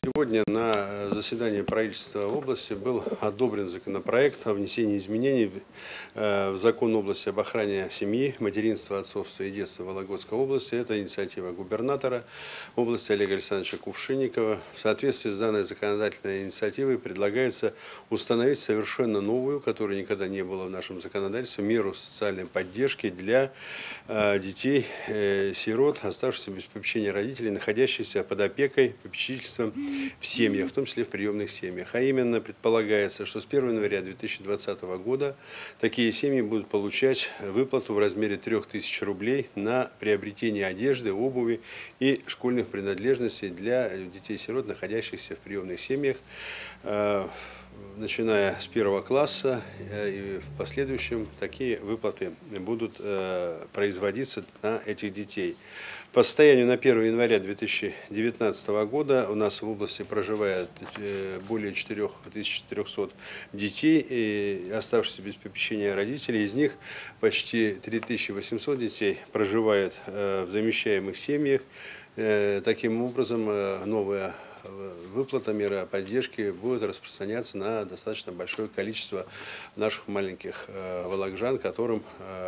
Сегодня на заседании правительства области был одобрен законопроект о внесении изменений в закон области об охране семьи, материнства, отцовства и детства Вологодской области. Это инициатива губернатора области Олега Александровича Кувшинникова. В соответствии с данной законодательной инициативой предлагается установить совершенно новую, которой никогда не было в нашем законодательстве, меру социальной поддержки для детей-сирот, оставшихся без попечения родителей, находящихся под опекой, попечительством в семьях, в том числе в приемных семьях. А именно предполагается, что с 1 января 2020 года такие семьи будут получать выплату в размере 3000 рублей на приобретение одежды, обуви и школьных принадлежностей для детей-сирот, находящихся в приемных семьях, начиная с 1 класса, и в последующем такие выплаты будут производиться на этих детей. По состоянию на 1 января 2019 года у нас в области проживает более 4400 детей, оставшихся без попечения родителей. Из них почти 3800 детей проживает в замещаемых семьях. Таким образом, новая выплата меры поддержки будет распространяться на достаточно большое количество наших маленьких вологжан, которым,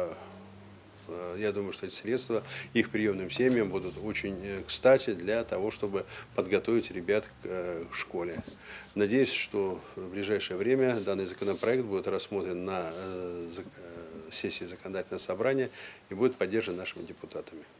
я думаю, что эти средства их приемным семьям будут очень кстати для того, чтобы подготовить ребят к школе. Надеюсь, что в ближайшее время данный законопроект будет рассмотрен на сессии законодательного собрания и будет поддержан нашими депутатами.